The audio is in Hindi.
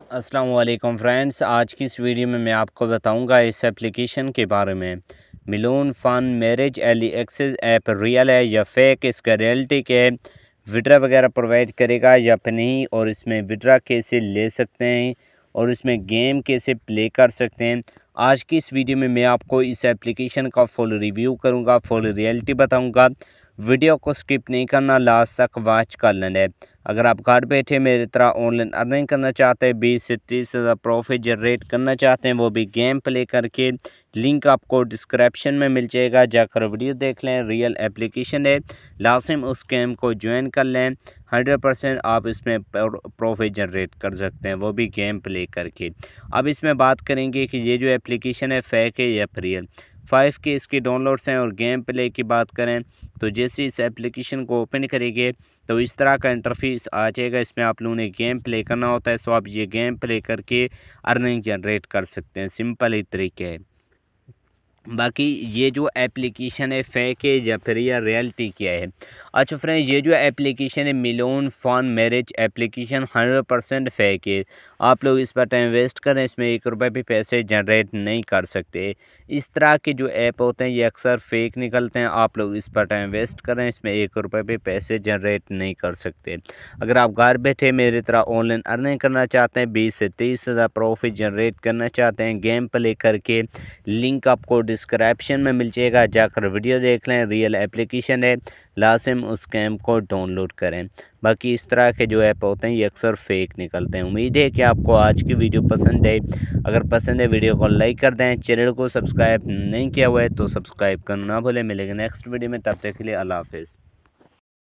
अस्सलाम वालेकुम फ्रेंड्स, आज की इस वीडियो में मैं आपको बताऊंगा इस एप्लीकेशन के बारे में। मिलोन फ़न मैरिज एली एक्सेस ऐप रियल है या फेक, इसका रियलिटी क्या है, विड्रा वगैरह प्रोवाइड करेगा या फिर नहीं, और इसमें विड्रा कैसे ले सकते हैं और इसमें गेम कैसे प्ले कर सकते हैं। आज की इस वीडियो में मैं आपको इस एप्लीकेशन का फुल रिव्यू करूंगा, फुल रियलिटी बताऊंगा। वीडियो को स्किप नहीं करना, लास्ट तक वॉच कर लेना है। अगर आप घर बैठे मेरी तरह ऑनलाइन अर्निंग करना चाहते हैं, 20 से 30 हज़ार प्रॉफिट जनरेट करना चाहते हैं, वो भी गेम प्ले करके, लिंक आपको डिस्क्रिप्शन में मिल जाएगा, जाकर वीडियो देख लें। रियल एप्लीकेशन है, लाजिम उस गेम को ज्वाइन कर लें। 100% आप इसमें प्रॉफिट जनरेट कर सकते हैं, वो भी गेम प्ले करके। अब इसमें बात करेंगे कि ये जो एप्लीकेशन है फेक है या रियल। 5 के इसके डाउनलोड्स हैं। और गेम प्ले की बात करें तो जैसे इस एप्लीकेशन को ओपन करेंगे तो इस तरह का इंटरफेस आ जाएगा। इसमें आप लोगों ने गेम प्ले करना होता है, सो आप ये गेम प्ले करके अर्निंग जनरेट कर सकते हैं। सिंपल ही तरीके है। बाकी ये जो एप्लीकेशन है फेक है या फिर यह रियलिटी क्या है। अच्छा फ्रेंड्स, ये जो एप्लीकेशन है Milon fun marriage application 100% fake है। आप लोग इस पर टाइम वेस्ट करें, इसमें 1 रुपये भी पैसे जनरेट नहीं कर सकते। इस तरह के जो ऐप होते हैं ये अक्सर फेक निकलते हैं। आप लोग इस पर टाइम वेस्ट करें, इसमें 1 रुपये भी पैसे जनरेट नहीं कर सकते। अगर आप घर बैठे मेरी तरह ऑनलाइन अर्निंग करना चाहते हैं, 20 से 30 हज़ार प्रॉफिट जनरेट करना चाहते हैं गेम प्ले करके, लिंक आपको डिस्क्रिप्शन में मिल जाएगा, जाकर वीडियो देख लें। रियल एप्लीकेशन है, लाजिम उस गेम को डाउनलोड करें। बाकी इस तरह के जो ऐप होते हैं ये अक्सर फेक निकलते हैं। उम्मीद है कि आपको आज की वीडियो पसंद है। अगर पसंद है वीडियो को लाइक कर दें, चैनल को सब्सक्राइब नहीं किया हुआ है तो सब्सक्राइब करना ना भूलें। मिलेंगे नेक्स्ट वीडियो में, तब तक के लिए अल्लाह हाफिज़।